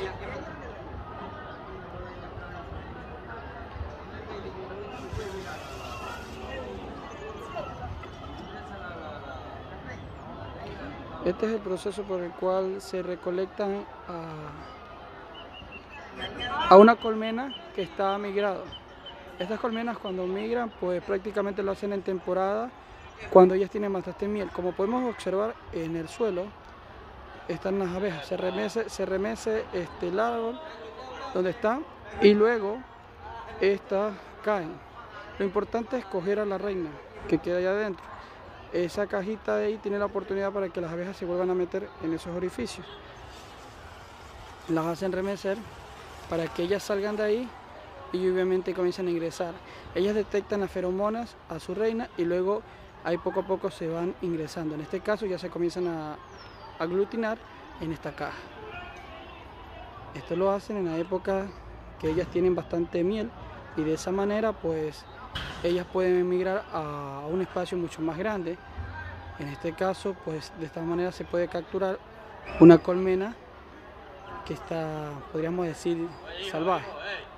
Este es el proceso por el cual se recolectan a una colmena que está migrado. Estas colmenas cuando migran pues prácticamente lo hacen en temporada cuando ellas tienen bastante miel. Como podemos observar en el suelo están las abejas, se remece el árbol donde están y luego estas caen. Lo importante es coger a la reina que queda allá adentro. Esa cajita de ahí tiene la oportunidad para que las abejas se vuelvan a meter en esos orificios. Las hacen remecer para que ellas salgan de ahí y obviamente comienzan a ingresar. Ellas detectan las feromonas a su reina y luego ahí poco a poco se van ingresando. En este caso ya se comienzan a aglutinar en esta caja. Esto lo hacen en la época que ellas tienen bastante miel y de esa manera pues ellas pueden emigrar a un espacio mucho más grande. En este caso pues de esta manera se puede capturar una colmena que está, podríamos decir, salvaje.